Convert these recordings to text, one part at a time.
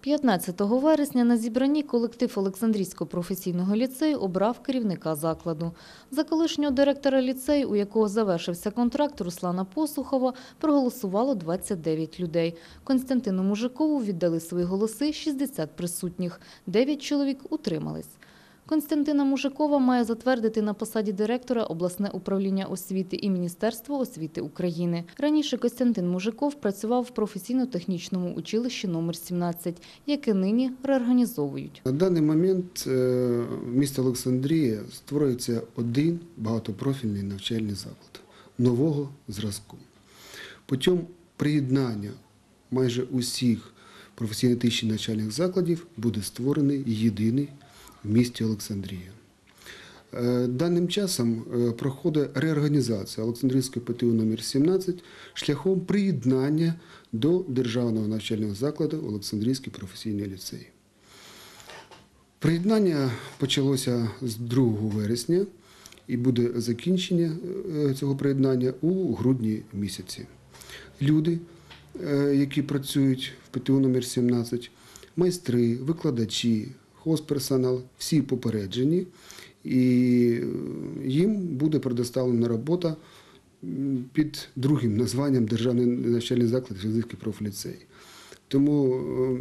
15 вересня на зібранні колектив Олександрійського професійного ліцею обрав керівника закладу. За колишнього директора ліцею, у якого завершився контракт, Руслана Посухова, проголосувало 29 людей. Константину Мужикову віддали свої голоси 60 присутніх, 9 чоловік утримались. Константина Мужикова має затвердити на посаді директора обласне управління освіти і Міністерство освіти України. Раніше Костянтин Мужиков працював в професійно-технічному училищі номер 17, яке нині реорганізовують. На даний момент в місті Олександрія створюється один багатопрофільний навчальний заклад нового зразку. Путем приєднання майже усіх професійно-технічних навчальних закладів буде створений єдиний в місті Олександрія. Даним часом проходить реорганізація Олександрійського ПТУ номер 17 шляхом приєднання до державного навчального закладу Олександрійський професійний ліцей. Приєднання почалося з 2 вересня і буде закінчення цього приєднання у грудні місяці. Люди, які працюють в ПТУ номер 17, майстри, викладачі, хозперсонал, всі попереджені, і їм буде предоставлена робота під другим названням Державний навчальний заклад Олександрійський профліцей. Тому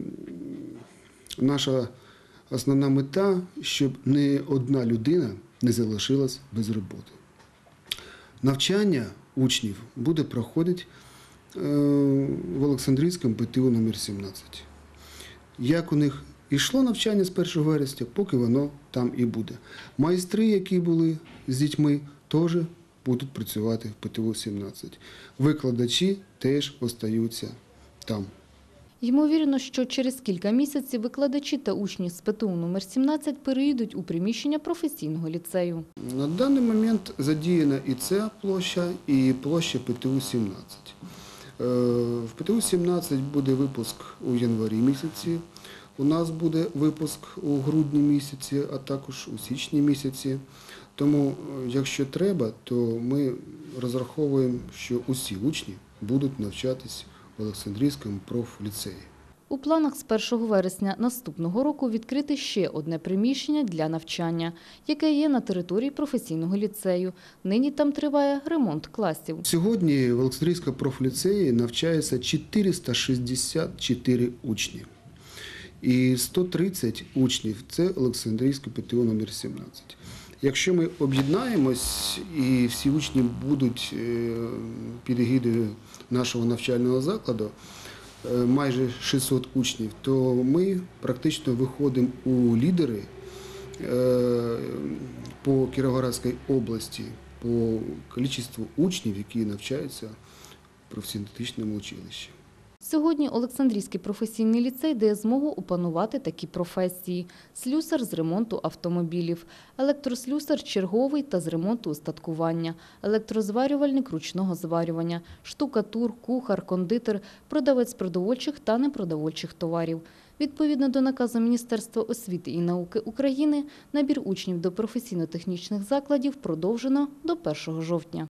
наша основна мета, щоб ні одна людина не залишилась без роботи. Навчання учнів буде проходити в Олександрійському ПТУ номер 17. Як у них йшло навчання з 1 вересня, поки воно там і буде. Майстри, які були з дітьми, теж будуть працювати в ПТУ 17. Викладачі теж остаються там. Ймовірно, що через кілька місяців викладачі та учні з ПТУ номер 17 переїдуть у приміщення професійного ліцею. На даний момент задіяна і ця площа, і площа ПТУ 17. В ПТУ 17 буде випуск у январі місяці. У нас буде випуск у грудні місяці, а також у січні місяці. Тому, якщо треба, то ми розраховуємо, що усі учні будуть навчатись в Олександрійському профліцеї. У планах з 1 вересня наступного року відкрити ще одне приміщення для навчання, яке є на території професійного ліцею. Нині там триває ремонт класів. Сьогодні в Олександрійському профліцеї навчається 464 учні. І 130 учнів – це Олександрійський ПТУ номер 17. Якщо ми об'єднаємось і всі учні будуть під егідою нашого навчального закладу, майже 600 учнів, то ми практично виходимо у лідери по Кіровоградській області по кількості учнів, які навчаються в професійно-технічному училищі. Сьогодні Олександрійський професійний ліцей дає змогу опанувати такі професії – слюсар з ремонту автомобілів, електрослюсар черговий та з ремонту устаткування, електрозварювальник ручного зварювання, штукатур, кухар, кондитер, продавець продовольчих та непродовольчих товарів. Відповідно до наказу Міністерства освіти і науки України, набір учнів до професійно-технічних закладів продовжено до 1 жовтня.